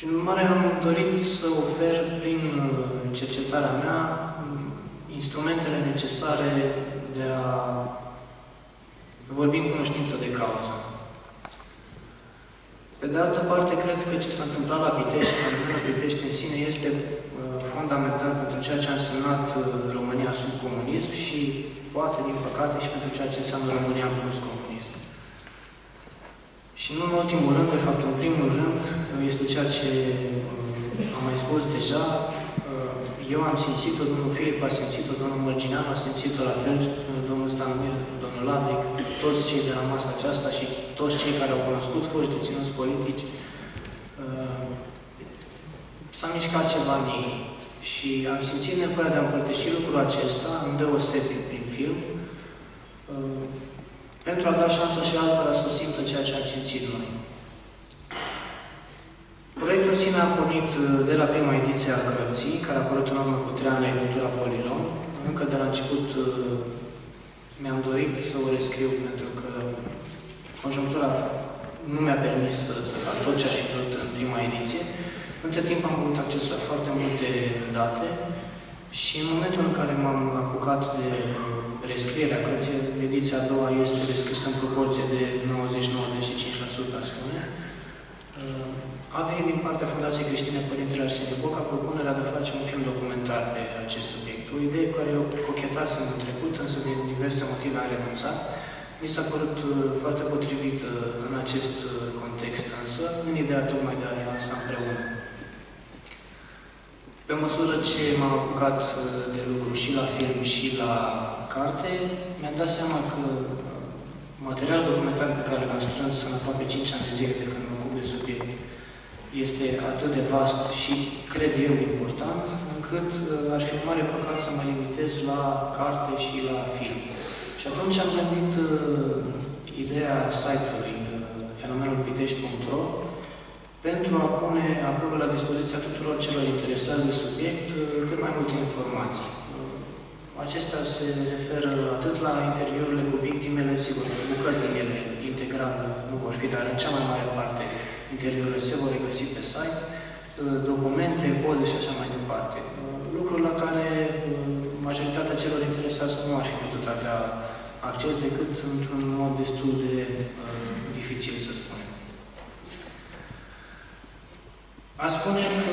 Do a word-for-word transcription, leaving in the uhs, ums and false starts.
Prin urmare, am dorit să ofer, prin cercetarea mea, instrumentele necesare de a vorbi în cunoștință de cauză. Pe de altă parte, cred că ce s-a întâmplat la Pitești, la nivelul Pitești în sine, este fundamental pentru ceea ce a însemnat România sub comunism și, poate, din păcate, și pentru ceea ce înseamnă România plus comunism. Și nu în ultimul rând, de fapt, în primul rând, este ceea ce am mai spus deja. Eu am simțit-o, domnul Filip a simțit-o, domnul Mărgineanu a simțit-o la fel, domnul Stanmir, domnul Lavric, toți cei de la masa aceasta și toți cei care au cunoscut foști deținuți politici. S-a mișcat ceva în ei și am simțit nevoia de a împărtăși lucrul acesta, îndeosebi prin film, pentru a da șansa și altora să simtă ceea ce am simțit noi. Proiectul în sine a pornit de la prima ediție a cărții, care a apărut în urmă cu trei ani la editura Poliron. Încă de la început mi-am dorit să o rescriu, pentru că conjunctura nu mi-a permis să, să fac tot ce aș fi vrut în prima ediție. Între timp am avut acces la foarte multe date și în momentul în care m-am apucat de rescrierea cărții, ediția a doua este rescrisă în proporție de nouăzeci la nouăzeci și cinci la sută, aș spune, a venit din partea Fundației Creștine Părintele Arsenie Boca propunerea de a face un film documentar pe acest subiect. O idee cu care eu cochetasem în trecut, însă din diverse motive am renunțat. Mi s-a părut foarte potrivit în acest context, însă, în ideea tocmai de a relansa împreună. Pe măsură ce m-am apucat de lucru și la film și la carte, mi-am dat seama că materialul documentar pe care l-am strâns în aproape cinci ani de zile de când mă ocup de subiect este atât de vast și, cred eu, important, încât ar fi un mare păcat să mă limitez la carte și la film. Și atunci am gândit uh, ideea site-ului uh, fenomenul pitești punct ro pentru a pune acolo la dispoziția tuturor celor interesați de subiect uh, cât mai multe informații. Uh, acestea se referă atât la interviurile cu victimele, sigur, bucăți din ele integral nu vor fi, dar în cea mai mare parte interviurile se vor regăsi pe site, uh, documente, poze și așa mai departe. Uh, lucruri la care uh, majoritatea celor interesați nu ar fi putut avea acces decât într-un mod destul de uh, dificil, să spunem. A spune că